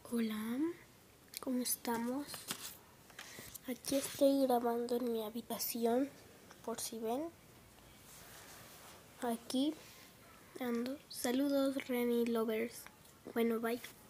Hola, ¿cómo estamos? Aquí estoy grabando en mi habitación, por si ven. Aquí ando. Saludos, Renny Lovers. Bueno, bye.